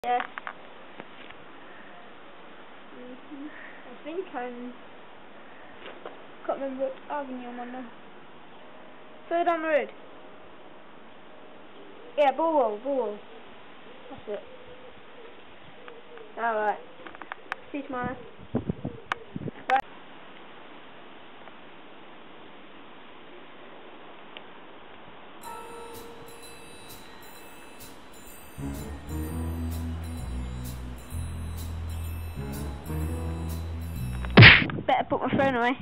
Yes. I think I'm... can't remember what avenue I'm on now. Further down the road. Yeah, Bullwall. That's it. Alright. See you tomorrow. Bye. Better put my phone away.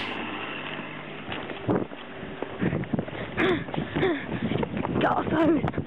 Got a phone.